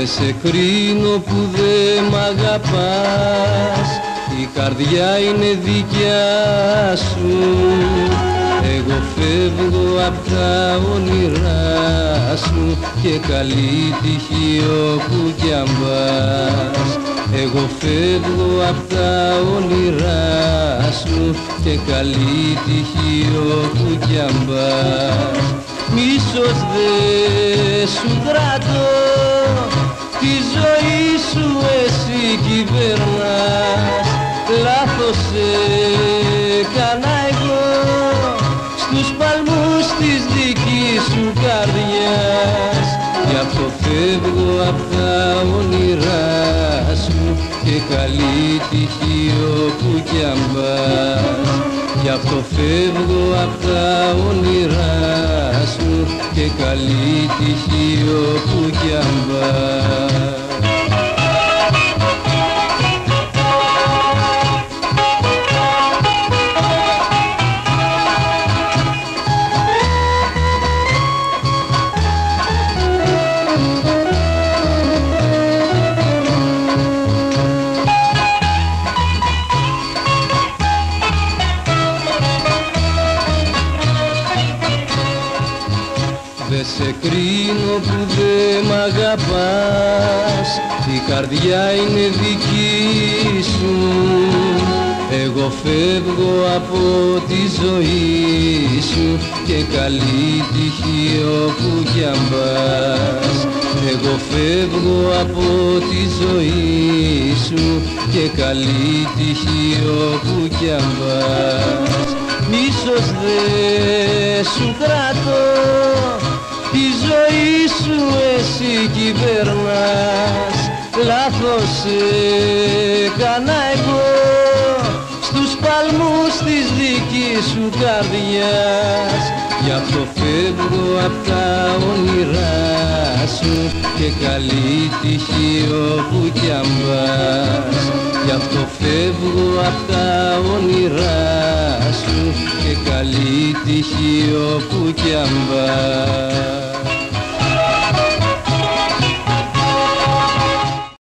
σε κρίνω που δε μ' αγαπάς, η καρδιά είναι δικιά σου. Εγώ φεύγω απ' τα όνειρά σου και καλή τύχη όπου κι αν πας. Εγώ φεύγω απ' τα όνειρά σου και καλή τύχη όπου κι αν πας. Μίσος δε σου κρατώ, τη ζωή σου εσύ κυβερνάς. Λάθος έκανα εγώ στους παλμούς της δικής σου καρδιάς. Γι' αυτό φεύγω απ' τα όνειρά σου και καλή τύχη όπου κι αν πας. Γι' αυτό φεύγω απ' τα όνειρά σου και καλή τύχη όπου κι αν πας. Δε σε κρίνω που δε μ' αγαπάς, η καρδιά είναι δική σου. Εγώ φεύγω από τη ζωή σου και καλή τύχη όπου κι αν πας. Εγώ φεύγω από τη ζωή σου και καλή τύχη όπου κι αν πας. Μίσος δε σου κρατώ, τη ζωή σου εσύ κυβερνάς. Λάθος έκανα εγώ στους παλμούς της δικής σου καρδιάς. Γι' αυτό φεύγω απ' τα όνειρά σου και καλή τύχη όπου κι αν πας. Γι' αυτό φεύγω απ' τα όνειρά σου και καλή τύχη όπου κι αν πας.